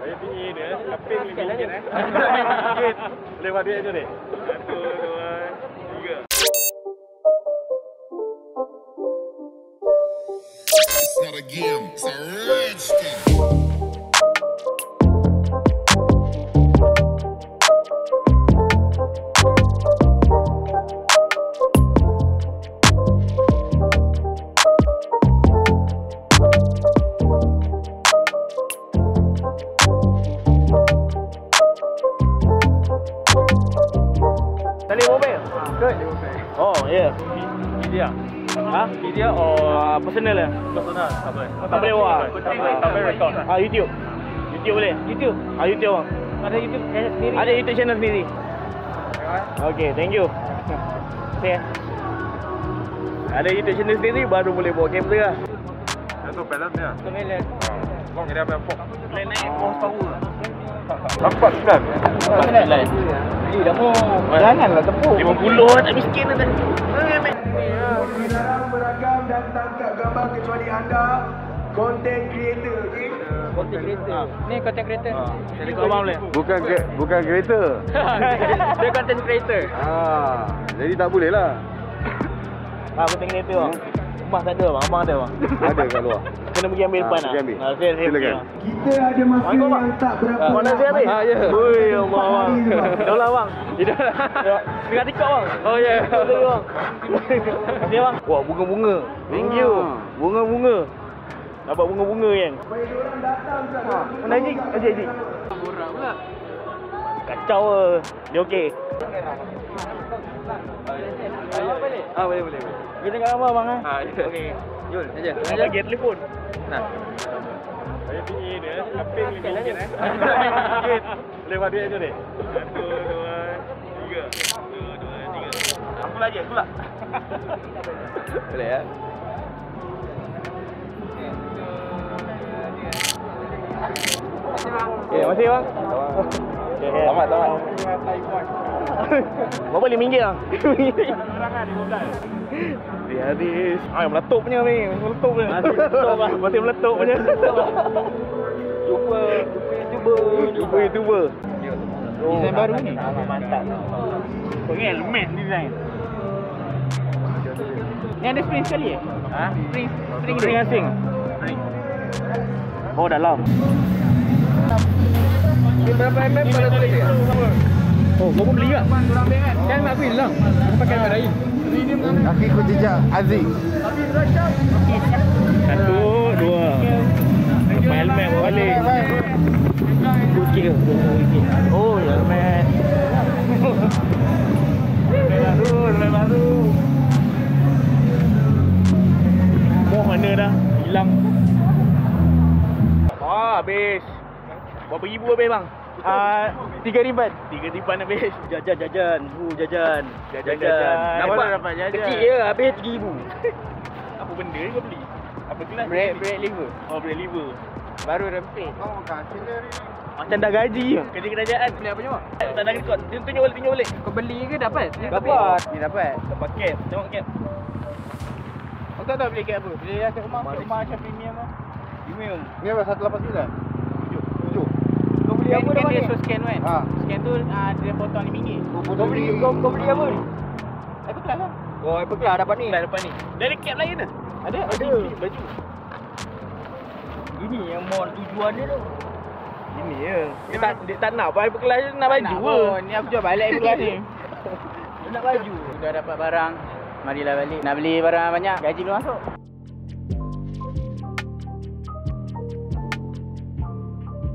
Saya tinggi dia, kaping RM5 Boleh buat duit tu dek? 1, 2, 3. It's not a game, it's a rich thing. Tali mobil? Good. Oh, ya. Media. Ha? Media or Personal lah? personal? Tak boleh. Tak boleh buat? Tak boleh record. YouTube? YouTube boleh? YouTube? YouTube bang? Ada YouTube channel sendiri. Ada YouTube channel sendiri? Okay, thank you. Okay. Ada YouTube channel sendiri baru boleh bawa kamera lah. Yang tu balance dia. Kemelan. Bang dia apa pok. Boleh naik horsepower. 49. Janganlah tepuk. 50 tak miskin dah. Dilarang beragam dan tangkap gambar kecuali anda content creator, okey? Content creator. Ni content creator. Jadi kau abang boleh? Bukan kereta. Dia content creator. Jadi tak boleh lah. Aku tengok kereta bang. Rumah tak ada bang, abang ada bang. Ada kat luar. Kena pergi ambil depan lah. Pergi ambil. Saya Silakan. Kita ada masa yang tak berapa Mana saya ambil? Ya. Ui, Allah bang. Idola bang. Idola. Tengah TikTok bang. Oh ya. Betul bang. Terima bang. Wah, bunga-bunga. Thank you. Bunga-bunga. Dapat bunga-bunga kan. Mana Haji? Haji. Borak pula. Kacau ke. Dia okey. Boleh. Kita tengok gambar bang eh. Ya. Okey. Jul, saja. Abang bagi telefon. Nah. Saya tinggi dia. Kaping RM5 Boleh buat duit tu dek? 1, 2, 3. 1, 2, 3. Aku lagi, aku lah. Boleh ya. Okay, masih bang. Selamat. Berapa RM5 lah? Dia habis. Meletup punya ni. Meletup punya. Masih meletup punya. Jumpa YouTuber. Design baru ni. Mantap. Kau ingat helmet design? Ni ada spring sekali eh? Ha? Spring asing. Oh dalam. Berapa mm pada boleh ke? Oh, kau pun beli tak? Kan mak aku hilang. Aku pakai kamera lain. Kaki ku jejak Aziz. 1, 2. Pakai helmet bawa balik. Good sikit ke? Oh, helmet. Helmet baru. Moh mana dah? Hilang. Habis. Berapa ribu habis bang? 3 riban. 3 riban habis. Jajan. Jajan. Dapat jajan. Kecil je habis 3,000. Apa benda ni kau beli? Apa kelas? Break liver. Oh, break liver. Baru rempit. Macam dah gaji je. Kerja kerajaan. Beli apa semua? Tak ada rekod. Dia tunjuk balik. Kau beli ke dapat? Dapat. Ni dapat. Dapat cap. Tengok cap. Aku tak tahu beli kat apa. Beli kat rumah macam premium lah. Premium. Ni apa 189? 7. Kau beli apa Kan ni? dia suruh scan kan? Ha. Scan tu dia potong RM5. Kau beli apa ni? Apple Class lah. Oh, Apple Class dapat ni. Dah depan ni. Dia ada cap lain dah. Ada. Baju. Ini yang mau tujuan dia tu. Ini je. Dia tak nak pakai kelas je, nak baju ke? Ni aku jual balik Apple Class ni. Dia nak baju. Dah dapat barang. Marilah balik. Nak beli barang banyak, gaji belum masuk.